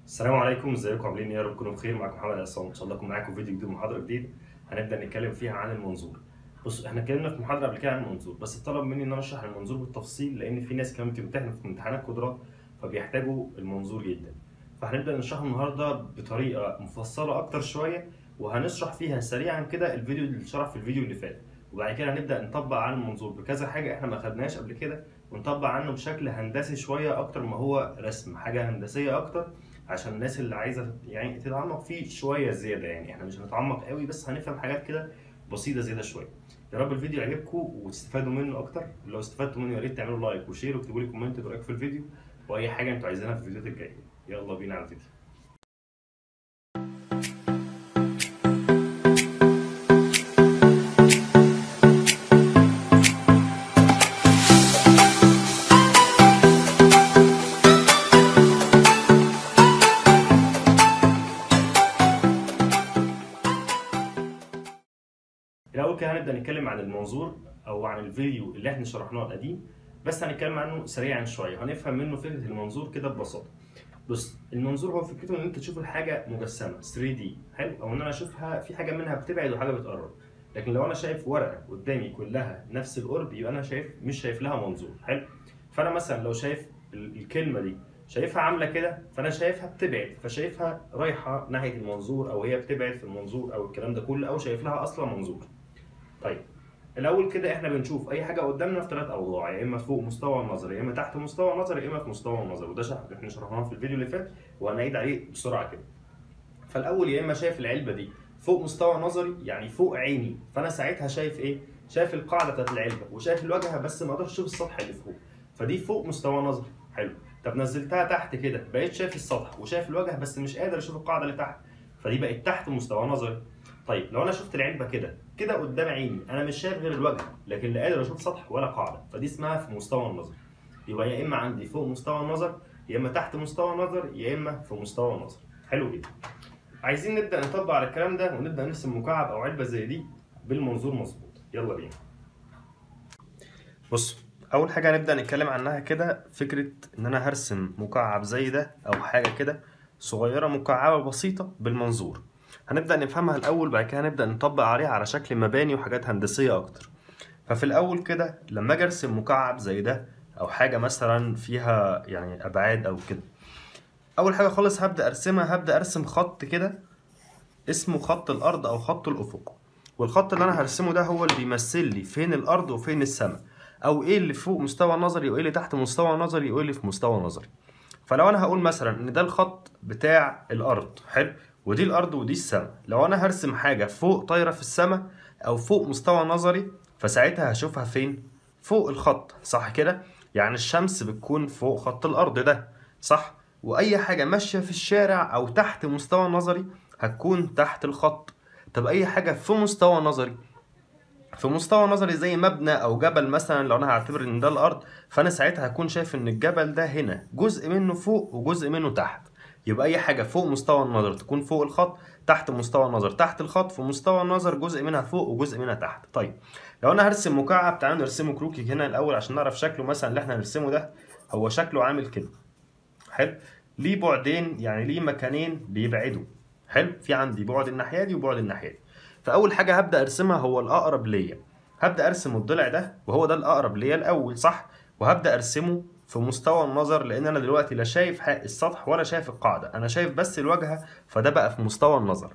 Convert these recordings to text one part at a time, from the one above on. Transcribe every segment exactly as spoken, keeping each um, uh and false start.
السلام عليكم، ازيكم عاملين ايه؟ يا رب تكونوا بخير. معاكم محمد عصام، ان شاء الله اكون معاكم فيديو جديد ومحاضره جديده هنبدا نتكلم فيها عن المنظور. بص، احنا اتكلمنا في محاضره قبل كده عن المنظور، بس اتطلب مني ان انا اشرح المنظور بالتفصيل لان في ناس كمان بتمتحن في امتحانات قدرات فبيحتاجوا المنظور جدا. فهنبدا نشرحه النهارده بطريقه مفصله اكتر شويه، وهنشرح فيها سريعا كده الفيديو اللي اتشرح في الفيديو اللي فات، وبعد كده هنبدا نطبق عن المنظور بكذا حاجه احنا ما خدناش قبل كده، ونطبق عنه بشكل هندسي شويه اكتر ما هو رسم، حاجه هندسيه اكتر عشان الناس اللي عايزه يعني تتعمق فيه شويه زياده. يعني احنا مش هنتعمق قوي بس هنفهم حاجات كده بسيطه زياده شويه. يا رب الفيديو يعجبكم وتستفادوا منه اكتر. لو استفدتوا منه يا ريت تعملوا لايك وشير واكتبوا لي كومنت رايك في الفيديو واي حاجه انتوا عايزينها في الفيديوهات الجايه. يلا بينا على الفيديو. الأول كده هنبدأ نتكلم عن المنظور أو عن الفيديو اللي احنا شرحناه القديم، بس هنتكلم عنه سريعا شوية هنفهم منه فكرة المنظور كده ببساطة. بص، المنظور هو فكرته إن أنت تشوف الحاجة مجسمة ثري دي، حلو، أو إن أنا أشوفها في حاجة منها بتبعد وحاجة بتقرب. لكن لو أنا شايف ورقة قدامي كلها نفس القرب يبقى أنا شايف مش شايف لها منظور، حلو. فأنا مثلا لو شايف الكلمة دي شايفها عاملة كده فأنا شايفها بتبعد، فشايفها رايحة ناحية المنظور أو هي بتبعد في المنظور أو الكلام ده كله، أو شايف لها أصلا منظور. طيب، الاول كده احنا بنشوف اي حاجه قدامنا في ثلاث اوضاع، يا اما فوق مستوى النظر، يا اما تحت مستوى النظر، يا اما في مستوى النظر، وده شرح احنا شرحناه في الفيديو اللي فات وهنعيد عليه بسرعه كده. فالاول يا اما شايف العلبه دي فوق مستوى نظري يعني فوق عيني، فانا ساعتها شايف ايه؟ شايف القاعده بتاعت العلبه وشايف الواجهه بس ما اقدرش اشوف السطح اللي فوق، فدي فوق مستوى نظري، حلو. طب نزلتها تحت كده بقيت شايف السطح وشايف الواجهه بس مش قادر اشوف القاعده اللي تحت، فدي بقت تحت مستوى نظري. طيب لو انا شفت العلبه كده كده قدام عيني انا مش شايف غير الواجهه لكن لا قادر اشوف سطح ولا قاعده، فدي اسمها في مستوى النظر. يبقى يا اما عندي فوق مستوى النظر، يا اما تحت مستوى النظر، يا اما في مستوى النظر. حلو جدا. عايزين نبدا نطبق على الكلام ده ونبدا نرسم مكعب او علبه زي دي بالمنظور مظبوط. يلا بينا. بص، اول حاجه هنبدا نتكلم عنها كده فكره ان انا هرسم مكعب زي ده او حاجه كده صغيره مكعبه بسيطه بالمنظور. هنبدا نفهمها الاول، بعد كده هنبدا نطبق عليها على شكل مباني وحاجات هندسيه اكتر. ففي الاول كده لما اجي ارسم مكعب زي ده او حاجه مثلا فيها يعني ابعاد او كده، اول حاجه خالص هبدا ارسمها هبدا ارسم خط كده اسمه خط الارض او خط الافق. والخط اللي انا هرسمه ده هو اللي بيمثل لي فين الارض وفين السماء، او ايه اللي فوق مستوى نظري وايه اللي تحت مستوى نظري وايه اللي في مستوى نظري. فلو انا هقول مثلا ان ده الخط بتاع الارض، حلو، ودي الارض ودي السماء، لو انا هرسم حاجه فوق طايره في السماء او فوق مستوى نظري فساعتها هشوفها فين؟ فوق الخط، صح كده؟ يعني الشمس بتكون فوق خط الارض ده، صح؟ واي حاجه ماشيه في الشارع او تحت مستوى نظري هتكون تحت الخط. طب اي حاجه في مستوى نظري، في مستوى نظري زي مبنى او جبل مثلا، لو انا هعتبر ان ده الارض فانا ساعتها هكون شايف ان الجبل ده هنا جزء منه فوق وجزء منه تحت. يبقى اي حاجه فوق مستوى النظر تكون فوق الخط، تحت مستوى النظر تحت الخط، في مستوى النظر جزء منها فوق وجزء منها تحت. طيب لو انا هرسم مكعب، تعالوا نرسمه كروكي هنا الاول عشان نعرف شكله. مثلا اللي احنا هنرسمه ده هو شكله عامل كده، حلو، ليه بعدين يعني ليه مكانين بيبعدوا، حلو، في عندي بعد الناحيه دي وبعد الناحيه دي. فاول حاجه هبدا ارسمها هو الاقرب ليا، هبدا ارسم الضلع ده وهو ده الاقرب ليا الاول، صح، وهبدا ارسمه في مستوى النظر لان انا دلوقتي لا شايف السطح ولا شايف القاعده، انا شايف بس الواجهه، فده بقى في مستوى النظر.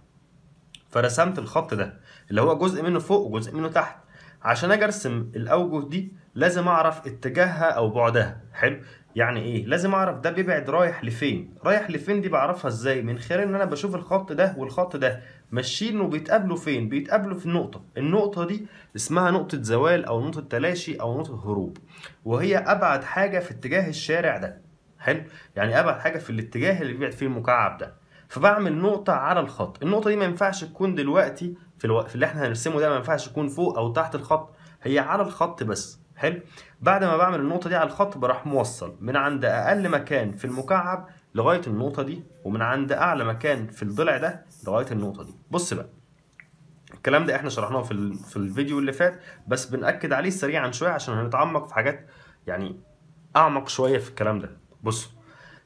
فرسمت الخط ده اللي هو جزء منه فوق وجزء منه تحت. عشان اجي ارسم الاوجه دي لازم اعرف اتجاهها او بعدها، حلو. يعني ايه؟ لازم اعرف ده بيبعد رايح لفين، رايح لفين دي بعرفها ازاي؟ من خلال ان انا بشوف الخط ده والخط ده ماشيين وبيتقابلوا فين، بيتقابلوا في النقطه، النقطه دي اسمها نقطه زوال او نقطه تلاشي او نقطه هروب، وهي ابعد حاجه في اتجاه الشارع ده، حلو، يعني ابعد حاجه في الاتجاه اللي بيبعد فيه المكعب ده. فبعمل نقطة على الخط، النقطة دي ما ينفعش تكون دلوقتي في الوقت في اللي احنا هنرسمه ده، ما ينفعش تكون فوق أو تحت الخط، هي على الخط بس، حلو. بعد ما بعمل النقطة دي على الخط بروح موصل من عند أقل مكان في المكعب لغاية النقطة دي، ومن عند أعلى مكان في الضلع ده لغاية النقطة دي. بص بقى، الكلام ده احنا شرحناه في في الفيديو اللي فات بس بنأكد عليه سريعا شوية عشان هنتعمق في حاجات يعني أعمق شوية في الكلام ده. بص،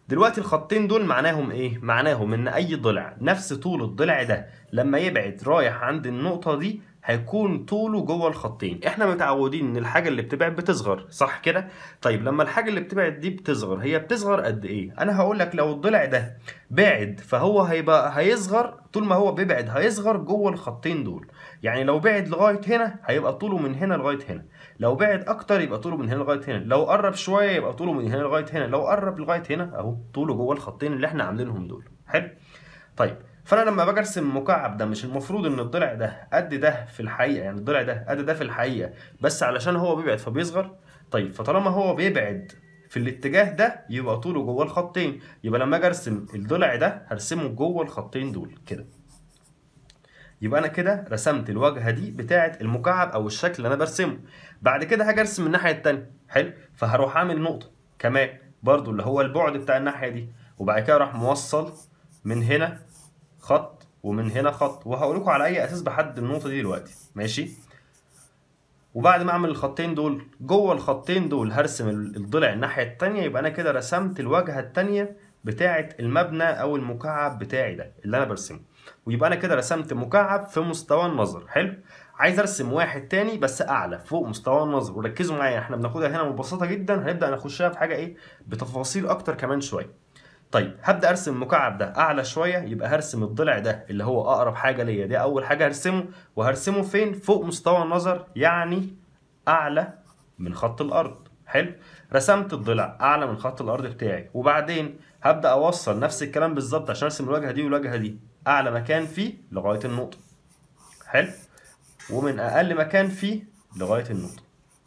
دلوقتي الخطين دول معناهم ايه؟ معناهم ان اي ضلع نفس طول الضلع ده لما يبعد رايح عند النقطة دي هيكون طوله جوه الخطين. احنا متعودين ان الحاجة اللي بتبعد بتصغر، صح كده؟ طيب لما الحاجة اللي بتبعد دي بتصغر، هي بتصغر قد ايه؟ انا هقول لك لو الضلع ده بعد فهو هيبقى هيصغر، طول ما هو بيبعد هيصغر جوه الخطين دول. يعني لو بعد لغاية هنا هيبقى طوله من هنا لغاية هنا، لو بعد اكتر يبقى طوله من هنا لغاية هنا، لو قرب شوية يبقى طوله من هنا لغاية هنا، لو قرب لغاية هنا اهو طوله جوه الخطين اللي احنا عاملينهم دول. حلو؟ طيب فانا لما باجي ارسم مكعب ده، مش المفروض ان الضلع ده قد ده في الحقيقه، يعني الضلع ده قد ده في الحقيقه بس علشان هو بيبعد فبيصغر؟ طيب فطالما هو بيبعد في الاتجاه ده يبقى طوله جوه الخطين، يبقى لما اجي ارسم الضلع ده هرسمه جوه الخطين دول كده. يبقى انا كده رسمت الواجهه دي بتاعه المكعب او الشكل اللي انا برسمه. بعد كده هاجي ارسم الناحيه الثانيه. حلو؟ فهروح اعمل نقطه كمان برضو اللي هو البعد بتاع الناحيه دي، وبعد كده اروح موصل من هنا خط ومن هنا خط، وهقول لكم على اي اساس بحدد النقطه دي دلوقتي، ماشي؟ وبعد ما اعمل الخطين دول جوه الخطين دول هرسم الضلع الناحيه الثانيه. يبقى انا كده رسمت الواجهه الثانيه بتاعه المبنى او المكعب بتاعي ده اللي انا برسمه، ويبقى انا كده رسمت مكعب في مستوى النظر. حلو؟ عايز ارسم واحد تاني بس اعلى فوق مستوى النظر، وركزوا معايا احنا بناخدها هنا مبسطه جدا، هنبدا نخشها في حاجه ايه بتفاصيل اكتر كمان شويه. طيب هبدا ارسم المكعب ده اعلى شويه، يبقى هرسم الضلع ده اللي هو اقرب حاجه ليا، دي اول حاجه هرسمه، وهرسمه فين؟ فوق مستوى النظر، يعني اعلى من خط الارض. حلو؟ رسمت الضلع اعلى من خط الارض بتاعي، وبعدين هبدا اوصل نفس الكلام بالظبط عشان ارسم الواجهه دي والواجهه دي، اعلى مكان فيه لغايه النقطه. حلو؟ ومن اقل مكان فيه لغايه النقطه.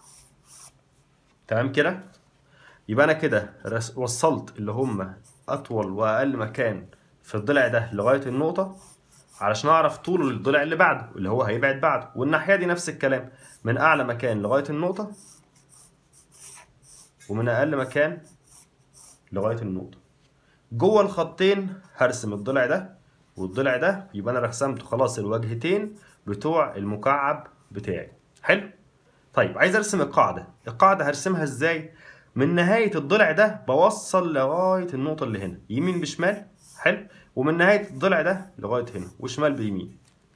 تمام كده؟ يبقى انا كده وصلت اللي هم اطول واقل مكان في الضلع ده لغايه النقطه علشان اعرف طول الضلع اللي بعده اللي هو هيبعد بعده، والناحيه دي نفس الكلام، من اعلى مكان لغايه النقطه ومن اقل مكان لغايه النقطه. جوه الخطين هرسم الضلع ده والضلع ده، يبقى انا رسمت خلاص الواجهتين بتوع المكعب بتاعي. حلو؟ طيب عايز ارسم القاعده. القاعده هرسمها ازاي؟ من نهايه الضلع ده بوصل لغايه النقطه اللي هنا يمين بشمال. حلو؟ ومن نهايه الضلع ده لغايه هنا وشمال بيمين.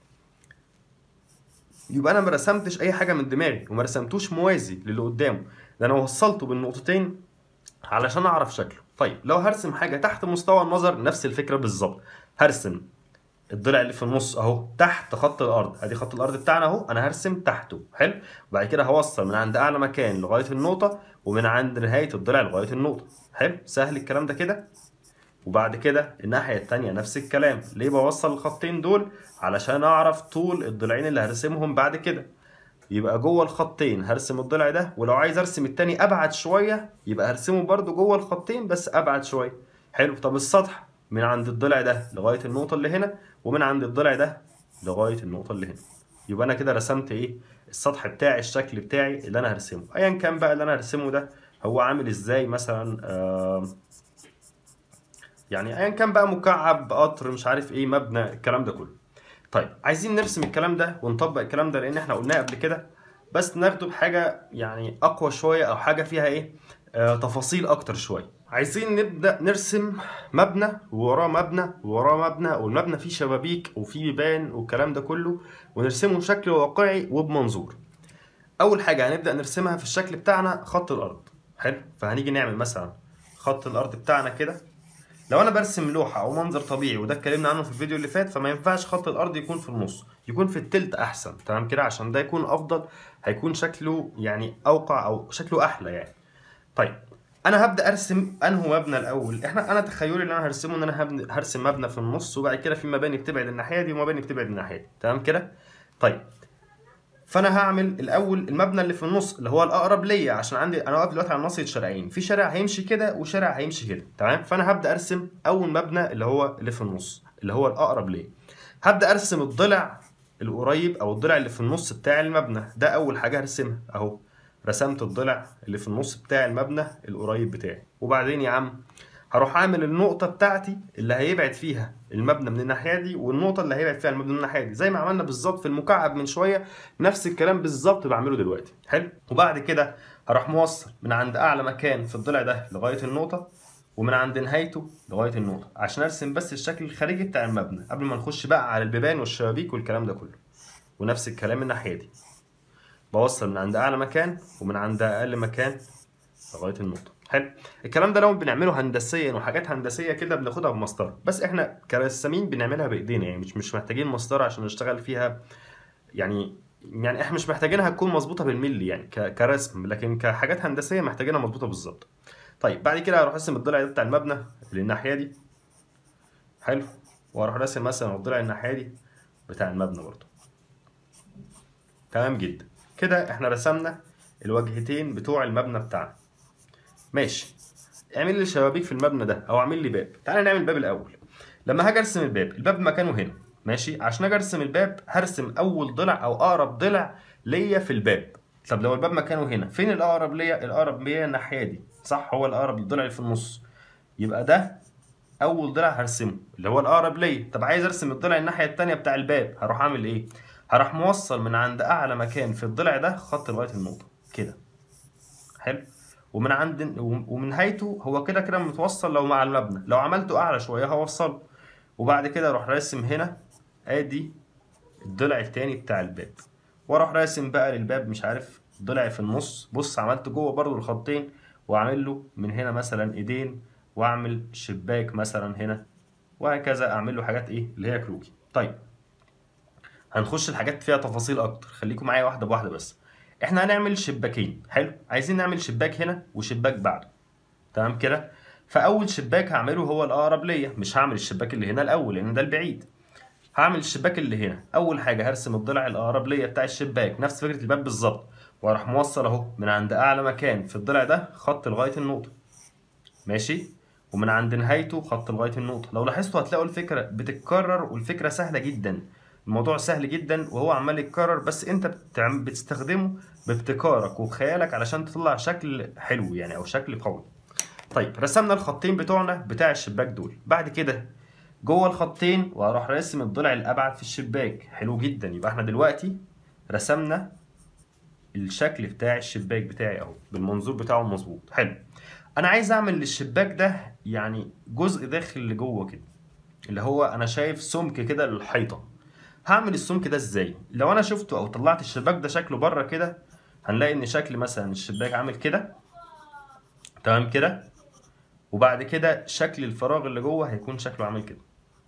يبقى انا ما رسمتش اي حاجه من دماغي وما رسمتوش موازي للي قدامه، ده انا وصلته بالنقطتين علشان اعرف شكله. طيب لو هرسم حاجه تحت مستوى النظر نفس الفكره بالظبط، هرسم الضلع اللي في النص اهو تحت خط الارض، ادي خط الارض بتاعنا اهو، انا هرسم تحته. حلو؟ وبعد كده هوصل من عند اعلى مكان لغايه النقطه، ومن عند نهايه الضلع لغايه النقطه. حلو؟ سهل الكلام ده كده. وبعد كده الناحيه الثانيه نفس الكلام. ليه بوصل الخطين دول؟ علشان اعرف طول الضلعين اللي هرسمهم بعد كده. يبقى جوه الخطين هرسم الضلع ده، ولو عايز ارسم التاني ابعد شويه يبقى هرسمه برده جوه الخطين بس ابعد شويه. حلو؟ طب السطح من عند الضلع ده لغايه النقطه اللي هنا، ومن عند الضلع ده لغايه النقطه اللي هنا. يبقى انا كده رسمت ايه؟ السطح بتاعي، الشكل بتاعي اللي انا هرسمه، ايا كان بقى اللي انا هرسمه ده هو عامل ازاي، مثلا آه يعني ايا كان بقى، مكعب، قطر، مش عارف ايه، مبنى، الكلام ده كله. طيب عايزين نرسم الكلام ده ونطبق الكلام ده لان احنا قلناه قبل كده، بس ناخده بحاجه يعني اقوى شويه او حاجه فيها ايه آه تفاصيل اكتر شويه. عايزين نبدا نرسم مبنى ووراه مبنى ووراه مبنى، والمبنى فيه شبابيك وفيه بيبان والكلام ده كله، ونرسمه بشكل واقعي وبمنظور. اول حاجه هنبدا نرسمها في الشكل بتاعنا خط الارض. حلو؟ فهنيجي نعمل مثلا خط الارض بتاعنا كده. لو انا برسم لوحه او منظر طبيعي وده اتكلمنا عنه في الفيديو اللي فات، فما ينفعش خط الارض يكون في النص، يكون في التلت احسن. تمام كده؟ عشان ده يكون افضل، هيكون شكله يعني اوقع او شكله احلى يعني. طيب انا هبدا ارسم انه مبنى الاول. احنا انا تخيلي اللي انا هرسمه ان انا هرسم مبنى في النص، وبعد كده في مباني بتبعد الناحيه دي ومباني بتبعد الناحيه دي. تمام كده؟ طيب فانا هعمل الاول المبنى اللي في النص اللي هو الاقرب ليا، عشان عندي انا واقف دلوقتي على ناصيه شارعين، في شارع هيمشي كده وشارع هيمشي كده. تمام؟ فانا هبدا ارسم اول مبنى اللي هو اللي في النص اللي هو الاقرب ليا. هبدا ارسم الضلع القريب او الضلع اللي في النص بتاع المبنى ده، اول حاجه هرسمها اهو. رسمت الضلع اللي في النص بتاع المبنى القريب بتاعي، وبعدين يا عم هروح اعمل النقطه بتاعتي اللي هيبعد فيها المبنى من الناحيه دي، والنقطه اللي هيبعد فيها المبنى من الناحيه دي، زي ما عملنا بالظبط في المكعب من شويه، نفس الكلام بالظبط بعمله دلوقتي. حلو؟ وبعد كده هروح موصل من عند اعلى مكان في الضلع ده لغايه النقطه، ومن عند نهايته لغايه النقطه، عشان ارسم بس الشكل الخارجي بتاع المبنى قبل ما نخش بقى على البيبان والشبابيك والكلام ده كله. ونفس الكلام الناحيه دي، بوصل من عند اعلى مكان ومن عند اقل مكان لغايه النقطه. حلو. الكلام ده لو بنعمله هندسيا وحاجات هندسيه كده بناخدها بمسطره، بس احنا كرسامين بنعملها بايدينا، يعني مش مش محتاجين مسطره عشان نشتغل فيها. يعني يعني احنا مش محتاجينها تكون مظبوطه بالملي يعني كرسم، لكن كحاجات هندسيه محتاجينها مظبوطه بالظبط. طيب بعد كده هروح ارسم الضلع ده بتاع المبنى اللي الناحيه دي. حلو. واروح راسم مثلا الضلع الناحيه دي بتاع المبنى برضه. تمام جدا. كده احنا رسمنا الواجهتين بتوع المبنى بتاعنا. ماشي. اعمل لي شبابيك في المبنى ده او اعمل لي باب. تعالى نعمل الباب الاول. لما هاجي ارسم الباب، الباب مكانه هنا. ماشي. عشان اجي ارسم الباب هرسم اول ضلع او اقرب ضلع ليا في الباب. طب لو الباب مكانه هنا، فين الاقرب ليا؟ الاقرب ليا الناحيه دي، صح؟ هو الاقرب للضلع اللي في النص. يبقى ده اول ضلع هرسمه اللي هو الاقرب ليا. طب عايز ارسم الضلع الناحيه الثانيه بتاع الباب، هروح اعمل ايه؟ هروح موصل من عند اعلى مكان في الضلع ده خط لغايه النقطه كده. حلو. ومن عند ومن نهايته هو كده كده متوصل لو مع المبنى، لو عملته اعلى شويه هوصله. وبعد كده اروح راسم هنا ادي الضلع التاني بتاع الباب، واروح راسم بقى للباب مش عارف ضلع في النص. بص عملت جوه برضو الخطين، واعمل له من هنا مثلا ايدين، واعمل شباك مثلا هنا، وهكذا اعمل له حاجات ايه اللي هي كروكي. طيب هنخش الحاجات فيها تفاصيل اكتر، خليكم معايا واحده بواحده. بس احنا هنعمل شباكين. حلو. عايزين نعمل شباك هنا وشباك بعده. تمام كده. فاول شباك هعمله هو الاقرب ليا، مش هعمل الشباك اللي هنا الاول لان ده البعيد. هعمل الشباك اللي هنا. اول حاجه هرسم الضلع الاقرب ليا بتاع الشباك نفس فكره الباب بالظبط، واروح موصل اهو من عند اعلى مكان في الضلع ده خط لغايه النقطه. ماشي. ومن عند نهايته خط لغايه النقطه. لو لاحظتوا هتلاقوا الفكره بتتكرر، والفكره سهله جدا. الموضوع سهل جدا وهو عمال يتكرر، بس انت بتعم... بتستخدمه بابتكارك وخيالك علشان تطلع شكل حلو يعني او شكل قوي. طيب رسمنا الخطين بتوعنا بتاع الشباك دول. بعد كده جوه الخطين وهروح راسم الضلع الابعد في الشباك. حلو جدا. يبقى احنا دلوقتي رسمنا الشكل بتاع الشباك بتاعي اهو بالمنظور بتاعه المظبوط. حلو. انا عايز اعمل للشباك ده يعني جزء داخل لجوه كده، اللي هو انا شايف سمك كده للحيطه. هعمل السمك ده ازاي؟ لو انا شفته او طلعت الشباك ده شكله بره كده، هنلاقي ان شكل مثلا الشباك عامل كده. تمام كده. وبعد كده شكل الفراغ اللي جوه هيكون شكله عامل كده.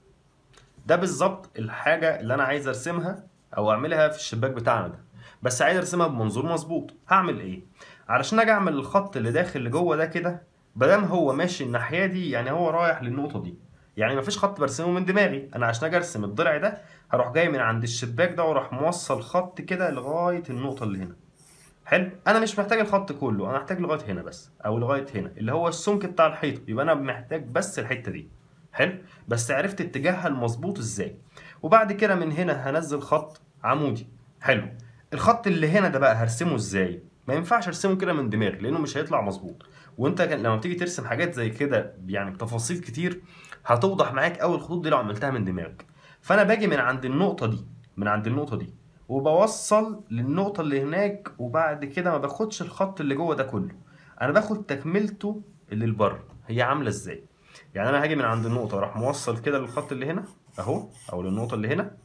ده بالظبط الحاجه اللي انا عايز ارسمها او اعملها في الشباك بتاعنا ده، بس عايز ارسمها بمنظور مظبوط. هعمل ايه؟ علشان اجي اعمل الخط اللي داخل لجوه ده كده، بدام هو ماشي الناحيه دي يعني هو رايح للنقطه دي، يعني مفيش خط برسمه من دماغي. انا عشان اجي ارسم الضلع ده هروح جاي من عند الشباك ده واروح موصل خط كده لغايه النقطه اللي هنا. حلو. انا مش محتاج الخط كله، انا محتاج لغايه هنا بس او لغايه هنا اللي هو السمك بتاع الحيطه، يبقى انا محتاج بس الحته دي. حلو. بس عرفت اتجاهها المظبوط ازاي. وبعد كده من هنا هنزل خط عمودي. حلو. الخط اللي هنا ده بقى هرسمه ازاي؟ ما ينفعش ارسمه كده من دماغي لانه مش هيطلع مظبوط. وانت لما بتيجي ترسم حاجات زي كده يعني بتفاصيل كتير، هتوضح معاك قوي الخطوط دي لو عملتها من دماغك. فانا باجي من عند النقطه دي، من عند النقطه دي وبوصل للنقطه اللي هناك، وبعد كده ما باخدش الخط اللي جوه ده كله، انا باخد تكملته اللي لبره. هي عامله ازاي؟ يعني انا هاجي من عند النقطه واروح موصل كده للخط اللي هنا اهو، او للنقطه اللي هنا.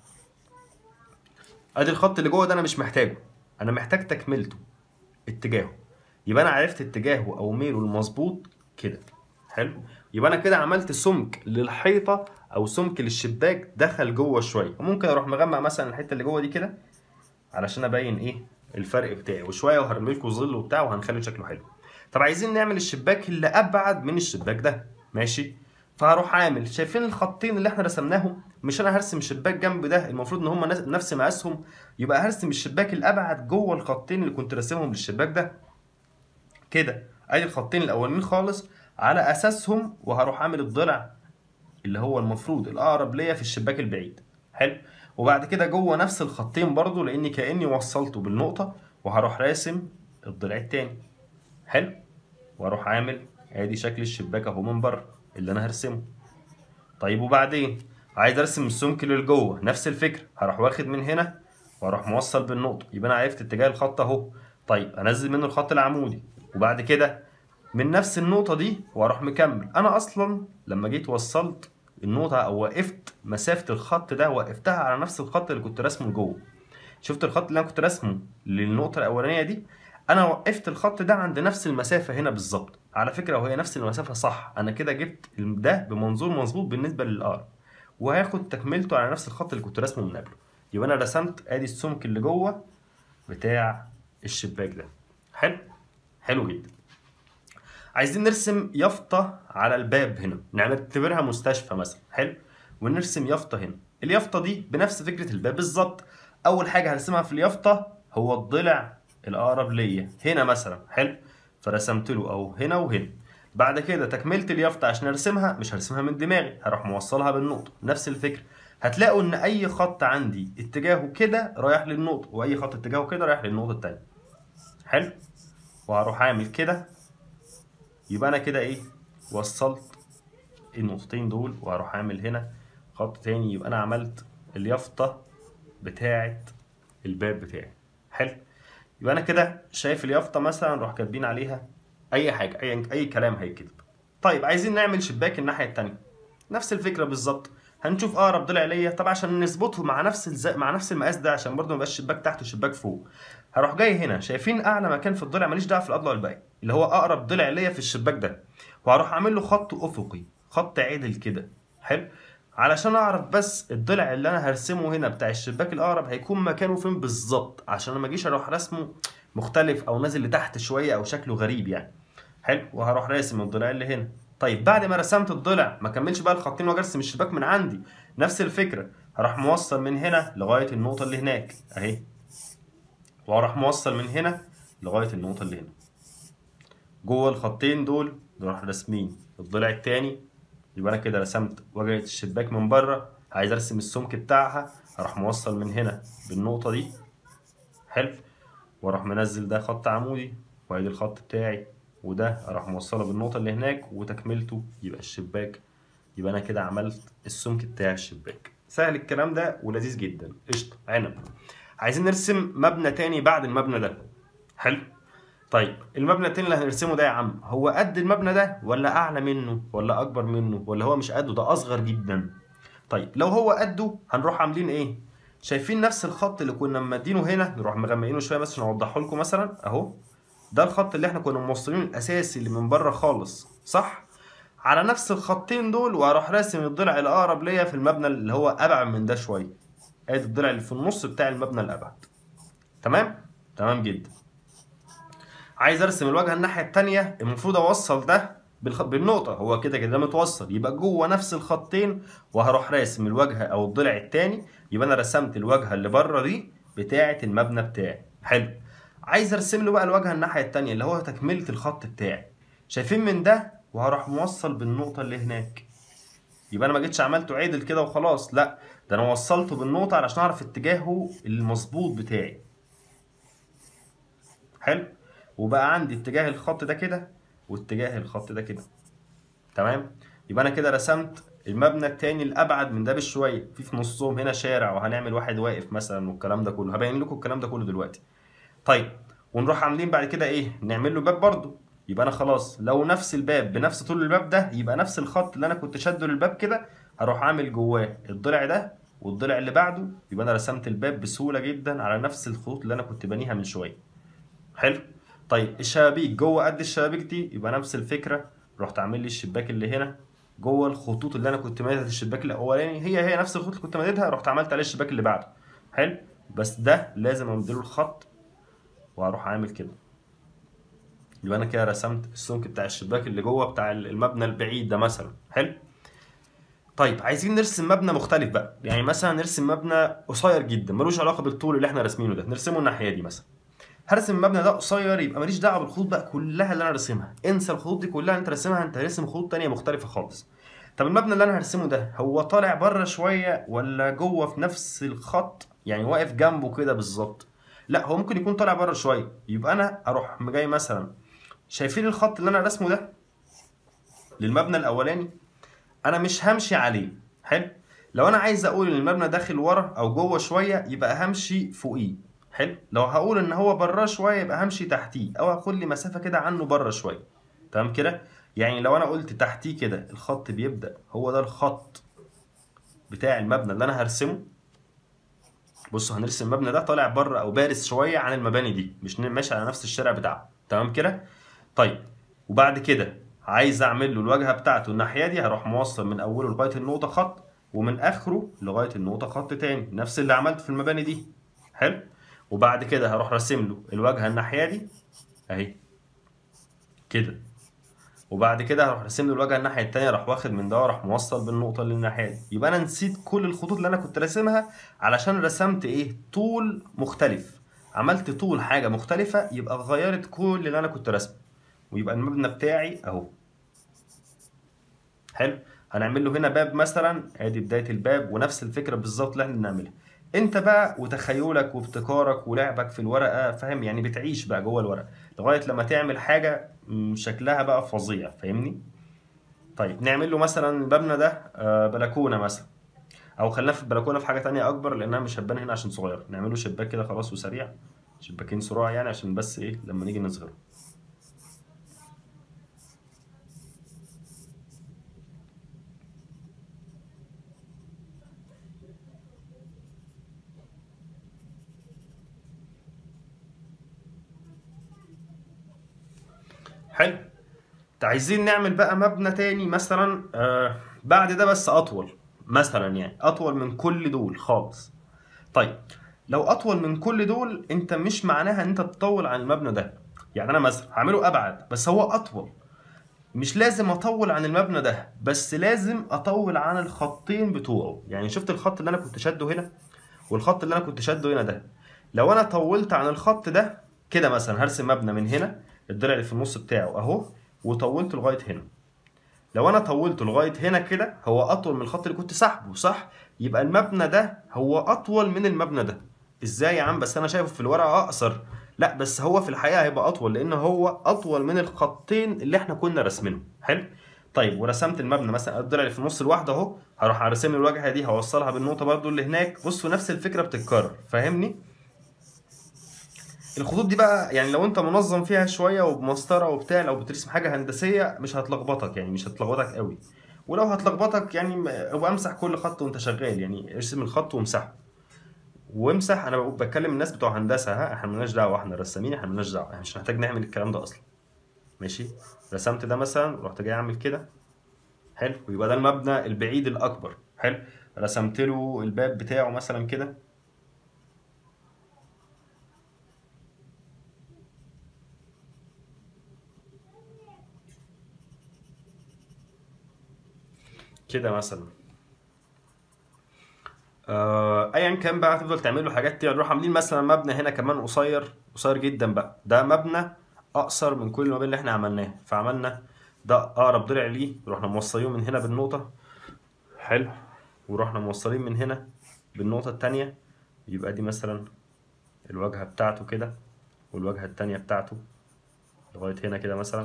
ادي الخط اللي جوه ده انا مش محتاجه، انا محتاج تكملته اتجاهه. يبقى انا عرفت اتجاهه او ميله المظبوط كده. حلو. يبقى انا كده عملت سمك للحيطه او سمك للشباك دخل جوه شويه. وممكن اروح مغمق مثلا الحته اللي جوه دي كده علشان ابين ايه الفرق بتاعي، وشويه وهرمي لكم ظل وبتاع وهنخلي شكله حلو. طب عايزين نعمل الشباك اللي ابعد من الشباك ده. ماشي. فهروح عامل، شايفين الخطين اللي احنا رسمناهم؟ مش انا هرسم شباك جنب ده المفروض ان هم نفس مقاسهم، يبقى هرسم الشباك الابعد جوه الخطين اللي كنت راسمهم للشباك ده كده. ادي الخطين الاولانيين خالص على اساسهم، وهروح عامل الضلع اللي هو المفروض الاقرب ليا في الشباك البعيد. حلو. وبعد كده جوه نفس الخطين برضو لاني كاني وصلته بالنقطه، وهروح راسم الضلع التاني. حلو. واروح عامل ادي شكل الشباك اهو من بره اللي انا هرسمه. طيب وبعدين عايز ارسم السمك اللي جوه نفس الفكره، هروح واخد من هنا واروح موصل بالنقطه، يبقى انا عرفت اتجاه الخط اهو. طيب انزل منه الخط العمودي، وبعد كده من نفس النقطة دي واروح مكمل. انا اصلا لما جيت وصلت النقطة او وقفت مسافة الخط ده وقفتها على نفس الخط اللي كنت راسمه لجوه. شفت الخط اللي انا كنت راسمه للنقطة الاولانية دي، انا وقفت الخط ده عند نفس المسافة هنا بالظبط. على فكرة وهي نفس المسافة صح، انا كده جبت ده بمنظور مظبوط بالنسبة للأقرب، وهاخد تكملته على نفس الخط اللي كنت راسمه من قبله. يبقى انا رسمت ادي السمك اللي جوه بتاع الشباك ده. حلو حلو جدا. عايزين نرسم يافطة على الباب هنا، نعتبرها مستشفى مثلا. حلو. ونرسم يافطة هنا. اليافطة دي بنفس فكرة الباب بالظبط. أول حاجة هرسمها في اليافطة هو الضلع الأقرب ليا هنا مثلا. حلو. فرسمت له أهو هنا وهنا. بعد كده تكملت اليافطة عشان أرسمها مش هرسمها من دماغي، هروح موصلها بالنقطة. نفس الفكرة. هتلاقوا إن أي خط عندي اتجاهه كده رايح للنقطة، وأي خط اتجاهه كده رايح للنقطة التانية. حلو. وهروح أعمل كده. يبقى انا كده ايه، وصلت النقطتين دول، وهروح اعمل هنا خط تاني. يبقى انا عملت اليافطة بتاعة الباب بتاعي. حلو. يبقى انا كده شايف اليافطة مثلا نروح كاتبين عليها اي حاجة، اي اي كلام هيتكتب. طيب عايزين نعمل شباك الناحية التانية، نفس الفكرة بالظبط. هنشوف اقرب ضلع ليا طبعا عشان نظبطه مع نفس الز... مع نفس المقاس ده، عشان برضه ما يبقاش شباك تحت وشباك فوق. هروح جاي هنا، شايفين اعلى مكان في الضلع ماليش دعوه في الاضلاع الباقي، اللي هو اقرب ضلع ليا في الشباك ده، وهروح اعمل له خط افقي، خط عدل كده. حلو. علشان اعرف بس الضلع اللي انا هرسمه هنا بتاع الشباك الاقرب هيكون مكانه فين بالظبط، عشان ما اجيش اروح رسمه مختلف او نازل لتحت شويه او شكله غريب يعني. حلو. وهروح راسم الضلع اللي هنا. طيب بعد ما رسمت الضلع ما كملش بقى الخطين واجي ارسم الشباك من عندي. نفس الفكره، هروح موصل من هنا لغايه النقطه اللي هناك اهي، وهروح موصل من هنا لغايه النقطه اللي هنا. جوه الخطين دول نروح راسمين الضلع التاني. يبقى انا كده رسمت واجهه الشباك من بره. عايز ارسم السمك بتاعها، هروح موصل من هنا بالنقطه دي. حلو. واروح منزل ده خط عمودي، وادي الخط بتاعي، وده اروح موصله بالنقطه اللي هناك وتكملته يبقى الشباك. يبقى انا كده عملت السمك بتاع الشباك. سهل الكلام ده ولذيذ جدا. قشطه عنب. عايزين نرسم مبنى تاني بعد المبنى ده. حلو. طيب المبنى التاني اللي هنرسمه ده يا عم هو قد المبنى ده ولا اعلى منه ولا اكبر منه ولا هو مش قده، ده اصغر جدا. طيب لو هو قده هنروح عاملين ايه؟ شايفين نفس الخط اللي كنا مدينه هنا، نروح مغمقينه شويه بس عشان اوضحه لكم مثلا اهو. ده الخط اللي احنا كنا موصلينه الاساسي اللي من بره خالص، صح؟ على نفس الخطين دول وهروح راسم الضلع الاقرب ليا في المبنى اللي هو ابعد من ده شويه. ادي الضلع اللي في النص بتاع المبنى الابعد. تمام؟ تمام جدا. عايز ارسم الواجهه الناحيه الثانيه، المفروض اوصل ده بالخ... بالنقطه، هو كده كده متوصل، يبقى جوه نفس الخطين وهروح راسم الواجهه او الضلع الثاني. يبقى انا رسمت الواجهه اللي بره دي بتاعه المبنى بتاعي. حلو. عايز ارسم له بقى الواجهه الناحيه الثانيه اللي هو تكمله الخط بتاعي. شايفين من ده وهروح موصل بالنقطه اللي هناك. يبقى انا ما جيتش عملته عدل كده وخلاص، لا ده انا وصلته بالنقطه علشان اعرف اتجاهه المظبوط بتاعي. حلو. وبقى عندي اتجاه الخط ده كده واتجاه الخط ده كده. تمام. يبقى انا كده رسمت المبنى التاني الابعد من ده بشويه، في في نصهم هنا شارع وهنعمل واحد واقف مثلا والكلام ده كله، هبين لكم الكلام ده كله دلوقتي. طيب ونروح عاملين بعد كده ايه؟ نعمل له باب برضو. يبقى انا خلاص لو نفس الباب بنفس طول الباب ده يبقى نفس الخط اللي انا كنت شاده للباب كده هروح عامل جواه الضلع ده والضلع اللي بعده. يبقى انا رسمت الباب بسهوله جدا على نفس الخطوط اللي انا كنت بانيها من شويه. حلو. طيب الشبابيك جوه قد الشبابيك دي، يبقى نفس الفكره، رحت عامل لي الشباك اللي هنا جوه الخطوط اللي انا كنت مادد الشباك الاولاني، هي هي نفس الخطوط اللي كنت ماددها، رحت عملت عليه الشباك اللي بعده. حلو. بس ده لازم امدله الخط وهروح عامل كده. يبقى انا كده رسمت السمك بتاع الشباك اللي جوه بتاع المبنى البعيد ده مثلا. حلو. طيب عايزين نرسم مبنى مختلف بقى، يعني مثلا نرسم مبنى قصير جدا ملوش علاقه بالطول اللي احنا راسمينه ده، نرسمه الناحيه دي مثلا. هرسم المبنى ده قصير يبقى ماليش دعوه بالخطوط بقى كلها اللي انا راسمها، انسى الخطوط دي كلها انت راسمها، انت هرسم خطوط تانية مختلفه خالص. طب المبنى اللي انا هرسمه ده هو طالع بره شويه ولا جوه في نفس الخط، يعني واقف جنبه كده بالظبط؟ لا هو ممكن يكون طالع بره شويه. يبقى انا اروح جاي مثلا، شايفين الخط اللي انا راسمه ده للمبنى الاولاني؟ انا مش همشي عليه. حلو. لو انا عايز اقول ان المبنى داخل ورا او جوه شويه يبقى همشي فوقيه. حلو. لو هقول ان هو براه شويه يبقى همشي تحتيه او هاخد لي مسافه كده عنه بره شويه. تمام كده؟ يعني لو انا قلت تحتيه كده الخط بيبدأ هو ده الخط بتاع المبنى اللي انا هرسمه. بصوا هنرسم المبنى ده طالع بره او بارز شويه عن المباني دي، مش ماشي على نفس الشارع بتاعه، تمام كده؟ طيب وبعد كده عايز اعمل له الواجهه بتاعته الناحيه دي، هروح موصل من اوله لغايه النقطه خط، ومن اخره لغايه النقطه خط تاني، نفس اللي عملته في المباني دي. حلو. وبعد كده هروح راسم له الواجهه الناحيه دي اهي كده، وبعد كده هروح راسم له الواجهه الناحيه التانيه، راح واخد من ده وراح موصل بالنقطه اللي الناحيه دي. يبقى انا نسيت كل الخطوط اللي انا كنت راسمها علشان رسمت ايه؟ طول مختلف. عملت طول حاجه مختلفه يبقى غيرت كل اللي انا كنت راسمه، ويبقى المبنى بتاعي اهو. حلو. هنعمل له هنا باب مثلا، ادي بدايه الباب، ونفس الفكره بالظبط اللي احنا بنعملها. انت بقى وتخيلك وابتكارك ولعبك في الورقه، فاهم يعني؟ بتعيش بقى جوه الورقه لغايه لما تعمل حاجه شكلها بقى فظيع، فاهمني؟ طيب نعمل له مثلا المبنى ده آه، بلكونه مثلا، او خلينا في البلكونه في حاجه تانية اكبر لانها مش هتبان هنا عشان صغير. نعمله شباك كده خلاص وسريع، شباكين صراع يعني، عشان بس ايه لما نيجي نصغره. حلو. عايزين نعمل بقى مبنى تاني مثلا آه بعد ده بس اطول، مثلا يعني اطول من كل دول خالص. طيب لو اطول من كل دول، انت مش معناها ان انت تطول عن المبنى ده. يعني انا مثلا هعمله ابعد بس هو اطول، مش لازم اطول عن المبنى ده، بس لازم اطول عن الخطين بتوعه. يعني شفت الخط اللي انا كنت شاده هنا والخط اللي انا كنت شاده هنا ده، لو انا طولت عن الخط ده كده مثلا هرسم مبنى من هنا، الضلع اللي في النص بتاعه اهو، وطولته لغايه هنا. لو انا طولته لغايه هنا كده هو اطول من الخط اللي كنت سحبه، صح؟ يبقى المبنى ده هو اطول من المبنى ده. ازاي يا عم؟ بس انا شايفه في الورقه اقصر. لا بس هو في الحقيقه هيبقى اطول، لان هو اطول من الخطين اللي احنا كنا راسمينهم. حلو. طيب ورسمت المبنى مثلا الضلع اللي في النص لوحده اهو، هروح ارسم الواجهه دي هوصلها بالنقطه برضو اللي هناك. بصوا نفس الفكره بتتكرر، فاهمني؟ الخطوط دي بقى يعني لو انت منظم فيها شويه وبمسطره وبتاع، لو بترسم حاجه هندسيه مش هتلخبطك، يعني مش هتلخبطك قوي. ولو هتلخبطك يعني م- ابقى امسح كل خط وانت شغال، يعني ارسم الخط وامسحه. وامسح، انا بقول- بتكلم الناس بتوع هندسه، ها احنا مالناش دعوه، احنا رسامين، احنا مالناش دعوه، احنا مش محتاج نعمل الكلام ده اصلا. ماشي. رسمت ده مثلا، رحت جاي اعمل كده. حلو. ويبقى ده المبنى البعيد الاكبر. حلو. رسمت له الباب بتاعه مثلا كده. كده مثلا آه، ايا كان بقى هتفضل تعمل له حاجات تانية. نروح عاملين مثلا مبنى هنا كمان قصير قصير جدا بقى، ده مبنى اقصر من كل المباني اللي احنا عملناها، فعملنا ده اقرب ضلع ليه، رحنا موصلين من هنا بالنقطة. حلو. ورحنا موصلين من هنا بالنقطة التانية. يبقى دي مثلا الواجهة بتاعته كده، والواجهة التانية بتاعته لغاية هنا كده مثلا.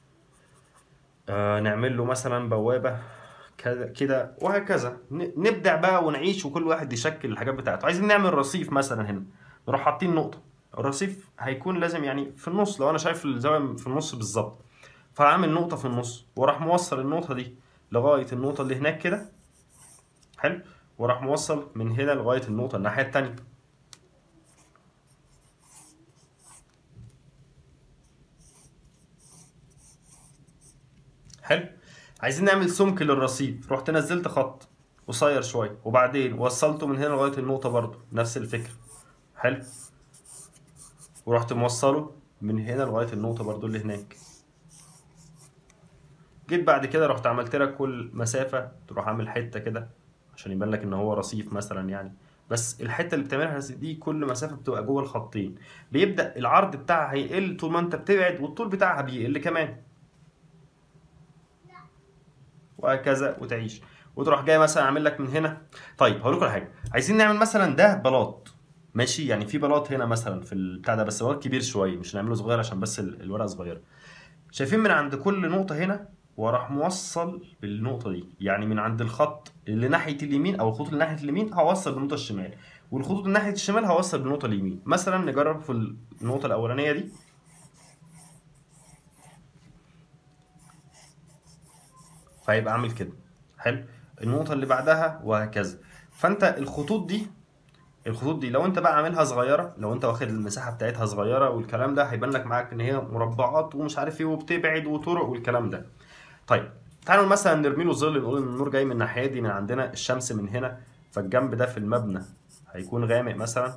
آه نعمل له مثلا بوابة كذا كده وهكذا. ن- نبدع بقى ونعيش، وكل واحد يشكل الحاجات بتاعته. عايزين نعمل رصيف مثلا هنا، نروح حاطين نقطة. الرصيف هيكون لازم يعني في النص، لو انا شايف الزاوية في النص بالظبط، فهعمل نقطة في النص وراح موصل النقطة دي لغاية النقطة اللي هناك كده. حلو. وراح موصل من هنا لغاية النقطة الناحية التانية. حلو. عايزين نعمل سمك للرصيف، رحت نزلت خط قصير شوية، وبعدين وصلته من هنا لغاية النقطة برضو نفس الفكرة. حلو. ورحت موصله من هنا لغاية النقطة برضو اللي هناك. جيت بعد كده رحت عملت لك كل مسافة تروح عامل حتة كده عشان يبان لك ان هو رصيف مثلا يعني. بس الحتة اللي بتعملها دي كل مسافة بتبقى جوه الخطين، بيبدأ العرض بتاعها هيقل طول ما انت بتبعد، والطول بتاعها بيقل كمان، وهكذا وتعيش. وتروح جاي مثلا عامل لك من هنا. طيب هقول لكم على حاجه، عايزين نعمل مثلا ده بلاط. ماشي. يعني في بلاط هنا مثلا في البتاع ده، بس بلاط كبير شويه، مش هنعمله صغير عشان بس ال- الورقه صغيره. شايفين من عند كل نقطه هنا وراح موصل بالنقطه دي، يعني من عند الخط اللي ناحيه اليمين او الخطوط اللي ناحيه اليمين هوصل بالنقطه الشمال، والخطوط اللي ناحيه الشمال هوصل بالنقطه اليمين. مثلا نجرب في النقطه الاولانيه دي. فهيبقى عامل كده. حلو. النقطه اللي بعدها وهكذا. فانت الخطوط دي الخطوط دي لو انت بقى عاملها صغيره، لو انت واخد المساحه بتاعتها صغيره والكلام ده، هيبان لك معاك ان هي مربعات ومش عارف ايه وبتبعد وطرق والكلام ده. طيب تعالوا مثلا نرمي له ظل، نقول ان النور جاي من الناحيه دي، من عندنا الشمس من هنا، فالجنب ده في المبنى هيكون غامق مثلا.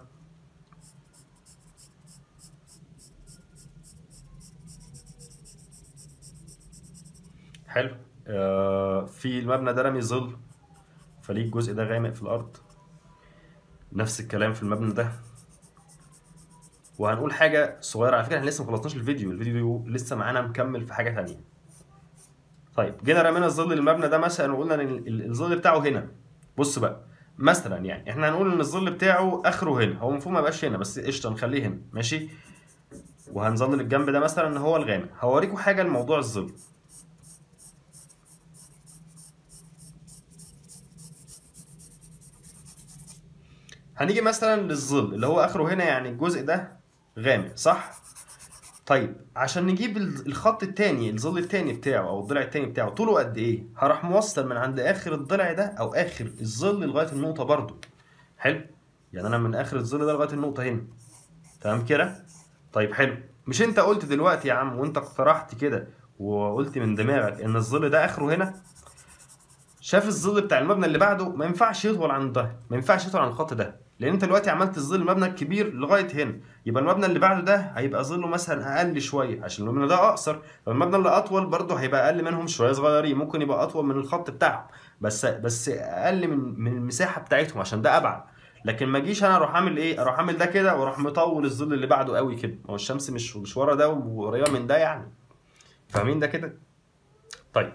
حلو. آه في المبنى ده رامي ظل، فليه الجزء ده غامق في الارض. نفس الكلام في المبنى ده. وهنقول حاجه صغيره على فكره، احنا لسه ما خلصناش الفيديو، الفيديو لسه معانا مكمل في حاجه ثانيه. طيب جينا رمينا الظل للمبنى ده مثلا وقلنا ان الظل بتاعه هنا. بص بقى مثلا، يعني احنا هنقول ان الظل بتاعه اخره هنا، هو المفروض ما يبقاش هنا بس قشطه نخليه هنا ماشي. وهنظلل الجنب ده مثلا ان هو الغامق. هوريكم حاجه لموضوع الظل. هنيجي مثلا للظل اللي هو اخره هنا، يعني الجزء ده غامق صح. طيب عشان نجيب الخط التاني، الظل التاني بتاعه او الضلع التاني بتاعه طوله قد ايه، هروح موصل من عند اخر الضلع ده او اخر الظل لغايه النقطه برضو. حلو. يعني انا من اخر الظل ده لغايه النقطه هنا. تمام كده. طيب حلو. مش انت قلت دلوقتي يا عم وانت اقترحت كده وقلت من دماغك ان الظل ده اخره هنا؟ شاف الظل بتاع المبنى اللي بعده ما ينفعش يطول عن ده، ما ينفعش يطول عن الخط ده، لان انت دلوقتي عملت الظل المبنى الكبير لغايه هنا، يبقى المبنى اللي بعده ده هيبقى ظله مثلا اقل شويه عشان المبنى ده اقصر، فالمبنى اللي اطول برضه هيبقى اقل منهم شويه صغيرين، ممكن يبقى اطول من الخط بتاعهم بس بس اقل من من المساحه بتاعتهم عشان ده ابعد. لكن ما اجيش انا اروح اعمل ايه، اروح اعمل ده كده واروح مطول الظل اللي بعده قوي كده، هو الشمس مش مش ورا ده وقريبه من ده يعني. فاهمين ده كده؟ طيب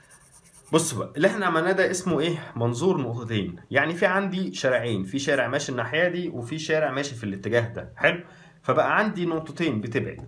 بص بقى، اللي احنا عملناه ده اسمه ايه؟ منظور نقطتين. يعني في عندي شارعين، في شارع ماشي الناحيه دي وفي شارع ماشي في الاتجاه ده. حلو. فبقى عندي نقطتين بتبعد.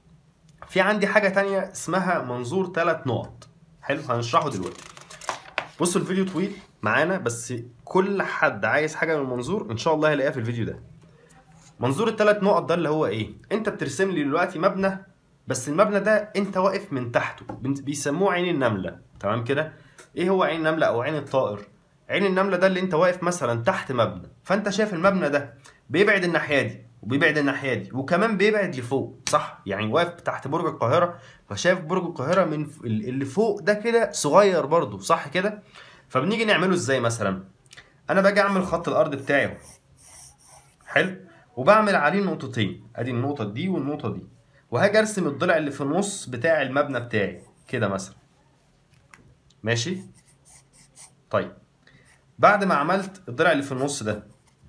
في عندي حاجه تانية اسمها منظور ثلاث نقط. حلو، هنشرحه دلوقتي. بصوا الفيديو طويل معانا بس كل حد عايز حاجه من المنظور ان شاء الله هيلاقيها في الفيديو ده. منظور الثلاث نقط ده اللي هو ايه؟ انت بترسم لي دلوقتي مبنى، بس المبنى ده انت واقف من تحته، بيسموه عين النمله. تمام كده. ايه هو عين النمله او عين الطائر؟ عين النمله ده اللي انت واقف مثلا تحت مبنى، فانت شايف المبنى ده بيبعد الناحيه دي وبيبعد الناحيه دي وكمان بيبعد لفوق صح. يعني واقف تحت برج القاهره فشايف برج القاهره من اللي فوق ده كده صغير برضو صح كده. فبنيجي نعمله ازاي؟ مثلا انا باجي اعمل خط الارض بتاعي. حلو. وبعمل عليه نقطتين، ادي النقطه دي والنقطه دي، وهاجي ارسم الضلع اللي في النص بتاع المبنى بتاعي كده مثلا. ماشي. طيب بعد ما عملت الضلع اللي في النص ده،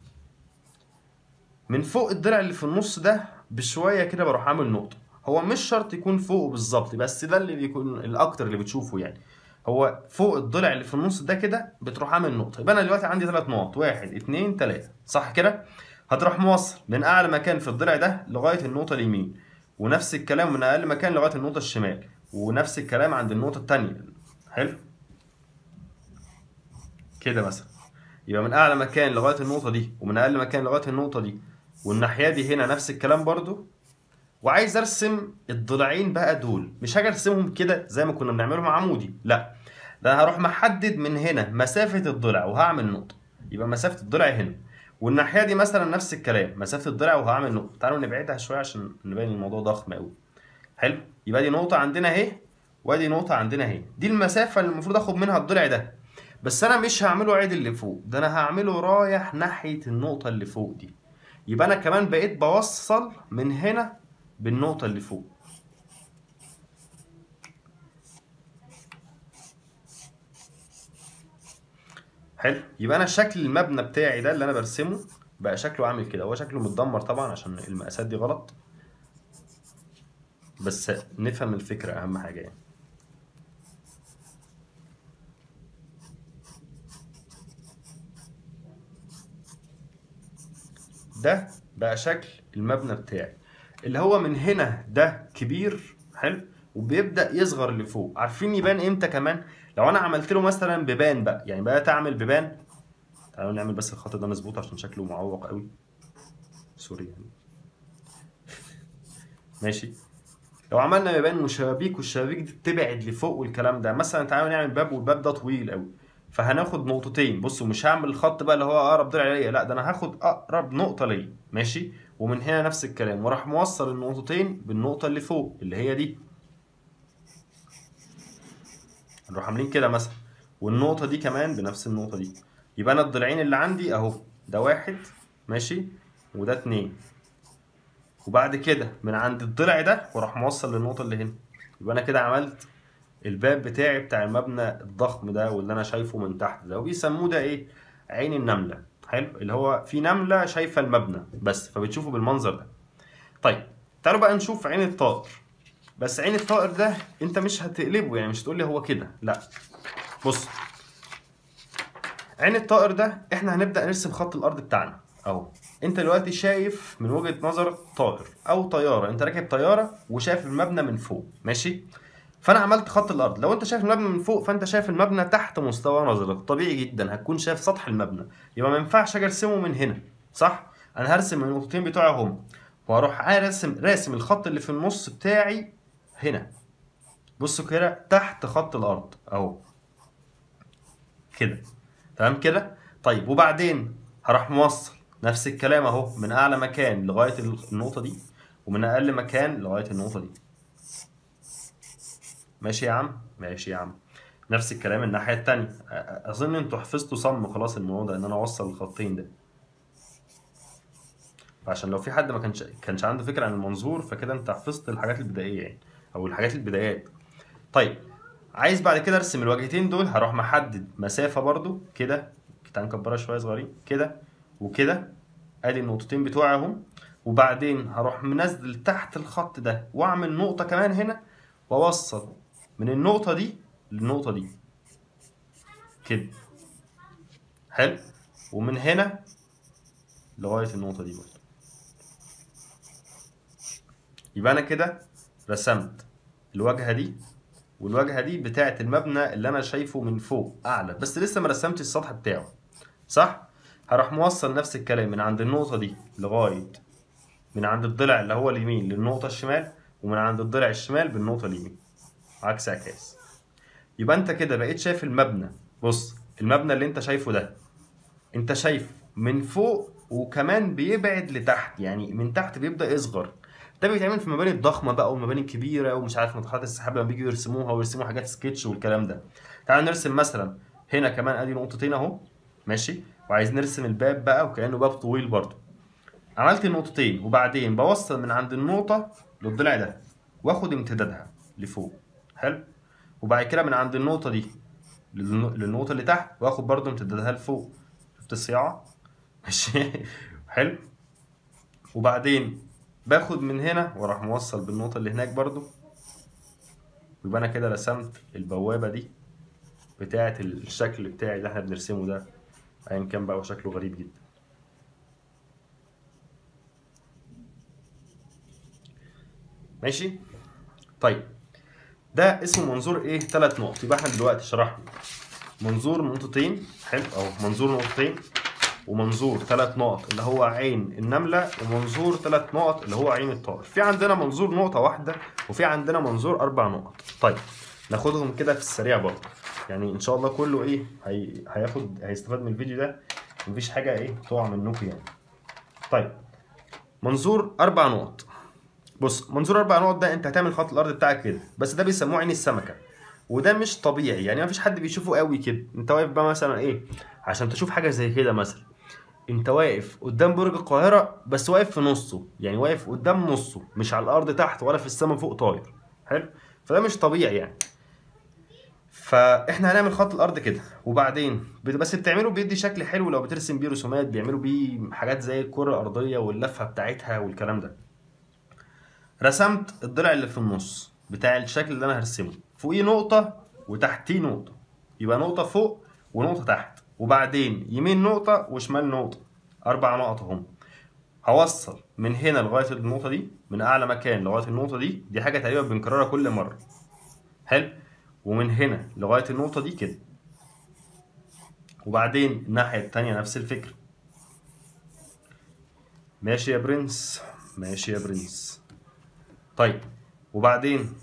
من فوق الضلع اللي في النص ده بشويه كده بروح عامل نقطه. هو مش شرط يكون فوقه بالظبط بس ده اللي بيكون الاكتر اللي بتشوفه يعني. هو فوق الضلع اللي في النص ده كده بتروح عامل نقطه. يبقى انا دلوقتي عندي ثلاث نقط، واحد اتنين تلاته صح كده. هتروح موصل من اعلى مكان في الضلع ده لغايه النقطه اليمين، ونفس الكلام من اقل مكان لغايه النقطه الشمال، ونفس الكلام عند النقطه الثانيه. حلو كده مثلا. يبقى من اعلى مكان لغايه النقطه دي، ومن اقل مكان لغايه النقطه دي، والناحيه دي هنا نفس الكلام برضو. وعايز ارسم الضلعين بقى دول، مش هاجي ارسمهم كده زي ما كنا بنعملهم عمودي، لا ده هروح محدد من هنا مسافه الضلع وهعمل نقطه. يبقى مسافه الضلع هنا، والناحيه دي مثلا نفس الكلام مسافه الضلع وهعمل نقطه. تعالوا نبعدها شويه عشان نبين الموضوع ضخم قوي. حلو. يبقى دي نقطه عندنا اهي، وادي نقطه عندنا اهي، دي المسافه اللي المفروض اخد منها الضلع ده. بس انا مش هعمله عدل اللي فوق ده، انا هعمله رايح ناحيه النقطه اللي فوق دي. يبقى انا كمان بقيت بوصل من هنا بالنقطه اللي فوق. حلو. يبقى انا شكل المبنى بتاعي ده اللي انا برسمه بقى شكله عامل كده. هو شكله متدمر طبعا عشان المقاسات دي غلط، بس نفهم الفكره اهم حاجه يعني. ده بقى شكل المبنى بتاعي اللي هو من هنا ده كبير. حلو. وبيبدأ يصغر لفوق. عارفين يبان امتى كمان؟ لو انا عملت له مثلا بيبان بقى، يعني بقيت اعمل بيبان. تعالوا نعمل بس الخط ده مظبوط عشان شكله معوق قوي، سوري يعني. ماشي. لو عملنا بيبان وشبابيك والشبابيك دي تبعد لفوق والكلام ده، مثلا تعالوا نعمل باب والباب ده طويل قوي، فهناخد نقطتين. بصوا مش هعمل الخط بقى اللي هو اقرب ضلع ليا، لا ده انا هاخد اقرب نقطه ليا ماشي، ومن هنا نفس الكلام، وراح موصل النقطتين بالنقطه اللي فوق اللي هي دي، نروح عاملين كده مثلا، والنقطه دي كمان بنفس النقطه دي. يبقى انا الضلعين اللي عندي اهو، ده واحد ماشي وده اتنين، وبعد كده من عند الضلع ده وراح موصل للنقطه اللي هنا. يبقى انا كده عملت الباب بتاعي بتاع المبنى الضخم ده واللي انا شايفه من تحت ده، وبيسموه ده ايه؟ عين النمله. حلو، اللي هو في نمله شايفه المبنى بس فبتشوفه بالمنظر ده. طيب تعالوا بقى نشوف عين الطائر. بس عين الطائر ده انت مش هتقلبه، يعني مش تقول لي هو كده، لا. بص، عين الطائر ده احنا هنبدا نرسم خط الارض بتاعنا اهو. انت دلوقتي شايف من وجهه نظرك طائر او طياره، انت راكب طياره وشايف المبنى من فوق ماشي. فانا عملت خط الارض، لو انت شايف المبنى من فوق فانت شايف المبنى تحت مستوى نظرك، طبيعي جدا هتكون شايف سطح المبنى، يبقى ما ينفعش اجي ارسمه من هنا صح. انا هرسم النقطتين بتوعي هم، واروح راسم راسم الخط اللي في النص بتاعي هنا. بصوا كده تحت خط الارض اهو كده، تمام كده. طيب وبعدين هروح موصل نفس الكلام اهو من اعلى مكان لغايه النقطه دي، ومن اقل مكان لغايه النقطه دي. ماشي يا عم، ماشي يا عم. نفس الكلام الناحيه التانيه. اظن انتوا حفظتوا صم خلاص الموضوع ده، ان انا اوصل الخطين ده. فعشان لو في حد ما كانش كانش عنده فكره عن المنظور، فكده انت حفظت الحاجات البدائيه يعني، او الحاجات البدايات. طيب عايز بعد كده ارسم الواجهتين دول، هروح محدد مسافه برضو كده، تعالى نكبرها شويه صغيرين كده وكده، ادي النقطتين بتوعي اهم. وبعدين هروح منزل تحت الخط ده واعمل نقطه كمان هنا، واوصل من النقطه دي للنقطه دي كده. حلو، ومن هنا لغايه النقطه دي برضه. يبقى انا كده رسمت الواجهه دي والواجهه دي بتاعه المبنى اللي انا شايفه من فوق اعلى، بس لسه ما رسمتش السطح بتاعه صح. هروح موصل نفس الكلام من عند النقطه دي لغايه من عند الضلع اللي هو اليمين للنقطه الشمال، ومن عند الضلع الشمال بالنقطه اليمين، عكس عكاس. يبقى انت كده بقيت شايف المبنى. بص المبنى اللي انت شايفه ده، انت شايف من فوق وكمان بيبعد لتحت، يعني من تحت بيبدأ يصغر. ده بيتعمل في المباني الضخمه بقى والمباني الكبيره ومش عارف ناطحات السحاب لما بيجوا يرسموها ويرسموا حاجات سكتش والكلام ده. تعال نرسم مثلا هنا كمان ادي نقطتين اهو ماشي، وعايز نرسم الباب بقى وكأنه باب طويل برضه. عملت النقطتين وبعدين بوصل من عند النقطه للضلع ده واخد امتدادها لفوق. حلو، وبعد كده من عند النقطه دي للنقطه اللي تحت واخد برضه امتدادها لفوق. شفت الصياعه؟ ماشي. حلو، وبعدين باخد من هنا وراح موصل بالنقطة اللي هناك برضو. يبقى انا كده رسمت البوابة دي بتاعة الشكل بتاعي اللي احنا بنرسمه ده، ايا كان بقى وشكله غريب جدا. ماشي. طيب ده اسمه منظور ايه؟ ثلاث نقط. يبقى احنا دلوقتي شرحنا منظور نقطتين، حلو، او منظور نقطتين، ومنظور ثلاث نقط اللي هو عين النملة، ومنظور ثلاث نقط اللي هو عين الطائر. في عندنا منظور نقطة واحدة، وفي عندنا منظور أربع نقط. طيب ناخدهم كده في السريع برضه، يعني إن شاء الله كله إيه هي... هياخد هيستفاد من الفيديو ده، مفيش حاجة إيه تقع منكم يعني. طيب منظور أربع نقط. بص منظور أربع نقط ده أنت هتعمل خط الأرض بتاعك كده، بس ده بيسموه عين السمكة، وده مش طبيعي يعني مفيش حد بيشوفه قوي كده. أنت واقف بقى مثلا إيه عشان تشوف حاجة زي كده، مثلا انت واقف قدام برج القاهرة بس واقف في نصه، يعني واقف قدام نصه مش على الارض تحت ولا في السماء فوق طاير. حلو، فده مش طبيعي يعني. فاحنا هنعمل خط الارض كده، وبعدين بس بتعمله بيدي شكل حلو لو بترسم بيه رسومات، بيعملوا بيه حاجات زي الكرة الارضية واللفة بتاعتها والكلام ده. رسمت الضلع اللي في النص بتاع الشكل اللي انا هرسمه، فوقيه نقطة وتحتيه نقطة، يبقى نقطة فوق ونقطة تحت، وبعدين يمين نقطة وشمال نقطة، أربع نقط أهم. هوصل من هنا لغاية النقطة دي، من أعلى مكان لغاية النقطة دي، دي حاجة تقريبا بنكررها كل مرة. حلو، ومن هنا لغاية النقطة دي كده، وبعدين الناحية التانية نفس الفكرة. ماشي يا برنس، ماشي يا برنس. طيب وبعدين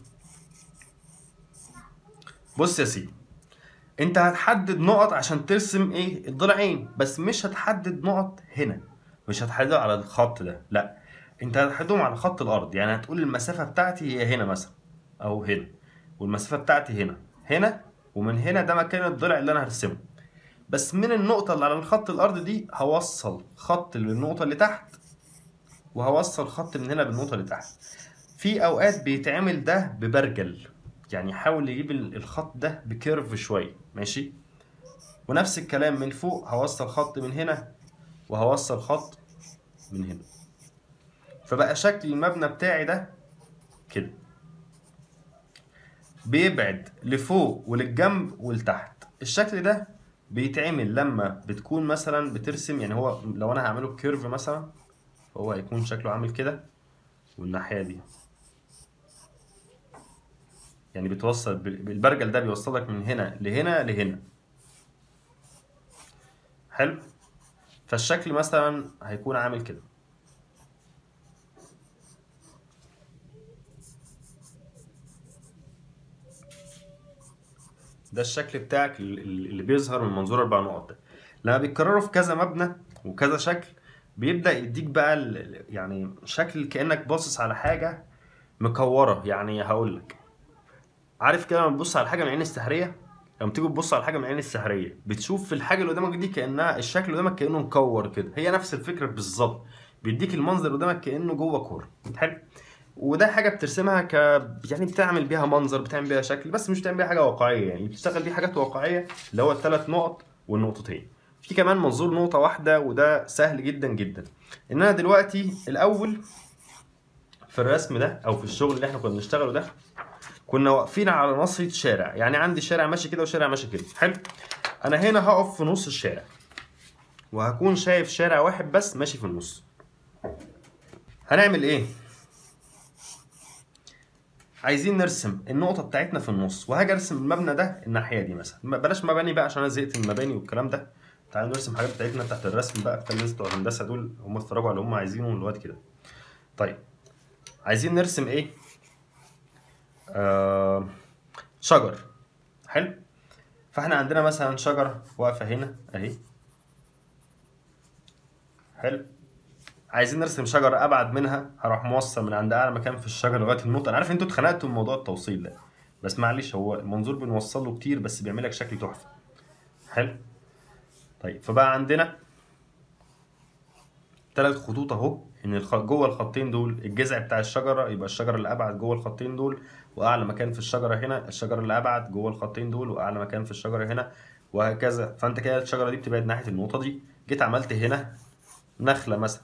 بص يا سيدي، انت هتحدد نقط عشان ترسم ايه الضلعين، بس مش هتحدد نقط هنا، مش هتحددها على الخط ده، لا انت هتحددهم على خط الارض. يعني هتقول المسافه بتاعتي هي هنا مثلا او هنا، والمسافه بتاعتي هنا هنا، ومن هنا ده مكان الضلع اللي انا هرسمه. بس من النقطه اللي على الخط الارض دي هوصل خط للنقطه اللي تحت، وهوصل خط من هنا بالنقطه اللي تحت. في اوقات بيتعمل ده ببرجل، يعني حاول يجيب الخط ده بكيرف شويه، ماشي. ونفس الكلام من فوق، هوصل خط من هنا وهوصل خط من هنا، فبقى شكل المبنى بتاعي ده كده، بيبعد لفوق وللجنب ولتحت. الشكل ده بيتعمل لما بتكون مثلا بترسم، يعني هو لو انا هعمله بكيرف مثلا، هو هيكون شكله عامل كده، والناحيه دي يعني بتوصل بالبرجل ده، بيوصلك من هنا لهنا لهنا، حلو. فالشكل مثلا هيكون عامل كده. ده الشكل بتاعك اللي بيظهر من منظور اربع نقط ده. لما بيتكرروا في كذا مبنى وكذا شكل، بيبدأ يديك بقى يعني شكل كأنك باصص على حاجة مكورة. يعني هقول لك، عارف كده لما تبص على حاجة من العين السحرية، لما تيجي تبص على حاجة من العين السحرية بتشوف في الحاجة اللي قدامك دي كأنها، الشكل اللي قدامك كأنه مكور كده، هي نفس الفكرة بالظبط. بيديك المنظر اللي قدامك كأنه جوه كورة، حلو. وده حاجه بترسمها ك يعني بتعمل بيها منظر، بتعمل بيها شكل، بس مش بتعمل بيها حاجه واقعيه. يعني بتشتغل بيه حاجات واقعيه، اللي هو الثلاث نقط والنقطتين. في كمان منظور نقطه واحده، وده سهل جدا جدا. ان انا دلوقتي الاول في الرسم ده او في الشغل اللي احنا كنا بنشتغله ده، كنا واقفين على ناصيه شارع. يعني عندي شارع ماشي كده وشارع ماشي كده، حلو. انا هنا هقف في نص الشارع، وهكون شايف شارع واحد بس ماشي في النص. هنعمل ايه؟ عايزين نرسم النقطة بتاعتنا في النص، وهاجي ارسم المبنى ده الناحية دي مثلا. بلاش مباني بقى عشان انا زهقت من المباني والكلام ده. تعالوا نرسم حاجات بتاعتنا تحت الرسم بقى. بتاع الناس بتوع الهندسة دول هم اتفرجوا على اللي هم عايزينه من الوقت كده. طيب عايزين نرسم ايه؟ آه شجر، حلو. فاحنا عندنا مثلا شجرة واقفة هنا اهي، حلو. عايزين نرسم شجرة ابعد منها، هروح موصل من عند اعلى مكان في الشجرة لغاية النقطة. انا عارف انتوا اتخنقتوا من موضوع التوصيل ده، بس معلش هو المنظور بنوصل له كتير، بس بيعمل لك شكل تحفة، حلو. طيب فبقى عندنا ثلاث خطوط اهو، ان الخ... جوه الخطين دول الجذع بتاع الشجره، يبقى الشجره اللي ابعد جوه الخطين دول، واعلى مكان في الشجره هنا الشجره اللي ابعد جوه الخطين دول، واعلى مكان في الشجره هنا، وهكذا. فانت كده الشجره دي بتبعد ناحيه النقطه دي. جيت عملت هنا نخله مثلا،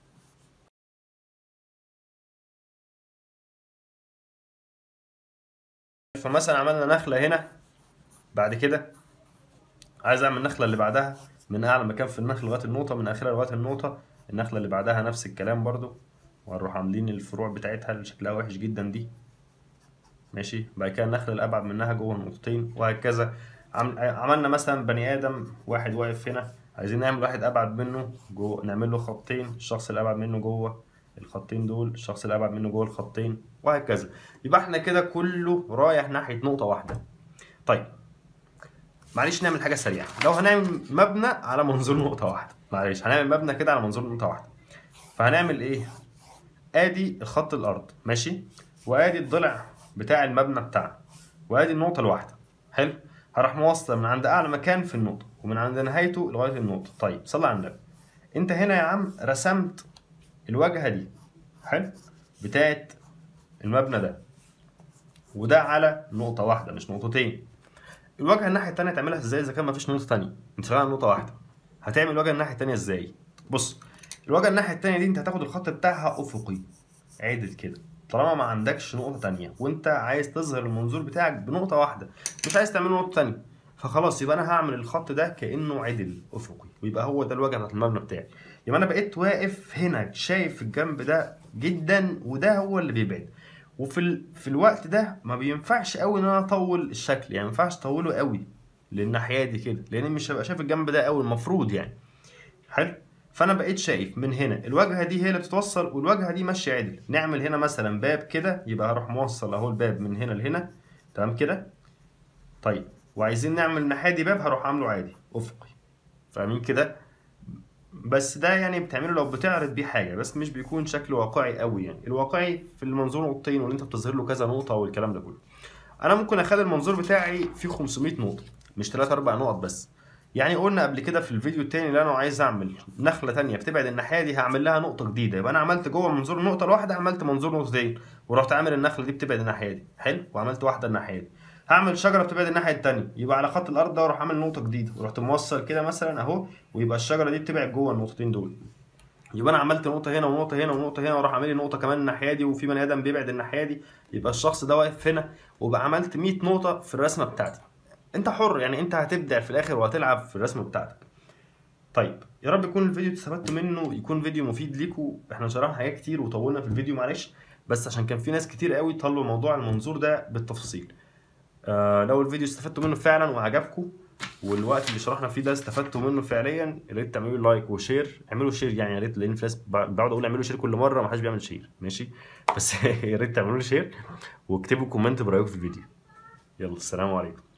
فمثلا عملنا نخله هنا. بعد كده عايز اعمل النخله اللي بعدها من اعلى مكان في النخل لغايه النقطه، من اخرها لغايه النقطه. النخله اللي بعدها نفس الكلام برضو، وهنروح عاملين الفروع بتاعتها اللي شكلها وحش جدا دي، ماشي. بعد كده النخله اللي ابعد منها جوه النقطتين، وهكذا. عم... عملنا مثلا بني ادم واحد واقف هنا، عايزين نعمل واحد ابعد منه جوه، نعمل له خطين، الشخص اللي ابعد منه جوه الخطين دول، الشخص اللي ابعد منه جوه الخطين، وهكذا. يبقى احنا كده كله رايح ناحيه نقطه واحده. طيب معلش نعمل حاجه سريعه. لو هنعمل مبنى على منظور نقطه واحده، معلش هنعمل مبنى كده على منظور نقطه واحده، فهنعمل ايه؟ ادي الخط الارض ماشي، وادي الضلع بتاع المبنى بتاعنا، وادي النقطه الواحده، حلو. هروح موصله من عند اعلى مكان في النقطه، ومن عند نهايته لغايه النقطه. طيب صلي على النبي. انت هنا يا عم رسمت الواجهه دي، حلو، بتاعت المبنى ده، وده على نقطه واحده مش نقطتين. الواجهه الناحيه التانيه تعملها ازاي اذا كان مفيش نقطه تانيه؟ انت شغال على نقطه واحده، هتعمل الواجهه الناحيه التانيه ازاي؟ بص، الواجهه الناحيه التانيه دي انت هتاخد الخط بتاعها افقي عدل كده، طالما ما عندكش نقطه تانيه وانت عايز تظهر المنظور بتاعك بنقطه واحده، مش عايز تعمل نقطه تانيه، فخلاص يبقى انا هعمل الخط ده كانه عدل افقي، ويبقى هو ده الواجهه بتاعت المبنى بتاعي. يبقى انا بقيت واقف هنا شايف الجنب ده جدا، وده هو اللي بيبعد. وفي ال... في الوقت ده ما بينفعش قوي ان انا اطول الشكل، يعني ما ينفعش اطوله قوي للناحيه دي كده، لان مش هبقى شايف الجنب ده قوي المفروض يعني، حلو. فانا بقيت شايف من هنا الواجهه دي هي اللي بتتوصل والواجهه دي ماشيه عدل. نعمل هنا مثلا باب كده، يبقى هروح موصل اهو الباب من هنا لهنا، تمام كده. طيب وعايزين نعمل الناحيه دي باب، هروح عامله عادي افقي. فاهمين كده؟ بس ده يعني بتعمله لو بتعرض بيه حاجه، بس مش بيكون شكل واقعي قوي. يعني الواقعي في المنظور نقطتين، واللي انت بتظهر له كذا نقطه والكلام ده كله. انا ممكن اخلي المنظور بتاعي فيه خمسمية نقطه، مش ثلاثة أربعة نقط بس. يعني قلنا قبل كده في الفيديو التاني اللي انا عايز اعمل نخله تانية بتبعد الناحيه دي، هعمل لها نقطه جديده. يبقى انا عملت جوه المنظور نقطه الواحده، عملت منظور نقطتين، ورحت عامل النخله دي بتبعد الناحيه دي، حلو، وعملت واحده الناحيه دي. هعمل شجره بتبعد الناحيه التانية، يبقى على خط الارض ده اروح عامل نقطه جديده، ورحت موصل كده مثلا اهو، ويبقى الشجره دي بتبعد جوه النقطتين دول. يبقى انا عملت نقطه هنا ونقطه هنا ونقطه هنا، واروح عامل لي نقطه كمان الناحيه دي، وفي بني ادم بيبعد الناحيه دي، يبقى الشخص ده واقف هنا، وبقى عملت مية نقطه في الرسمه بتاعتي. انت حر، يعني انت هتبدع في الاخر وهتلعب في الرسمه بتاعتك. طيب يا رب يكون الفيديو استفدتوا منه، يكون فيديو مفيد ليكم. احنا شرحنا حاجات كتير وطولنا في الفيديو، معلش، بس عشان كان في ناس كتير قوي طلبوا موضوع المنظور ده بالتفصيل. آه لو الفيديو استفدتوا منه فعلا وعجبكم، والوقت اللي شرحنا فيه ده استفدتوا منه فعليا، يا ريت تعملوا لايك وشير. اعملوا شير يعني يا ريت، لان في ناس بقعد اقول اعملوا شير كل مره ما حدش بيعمل شير، ماشي؟ بس يا ريت تعملوا لي شير، واكتبوا كومنت برايكم في الفيديو. يلا السلام عليكم.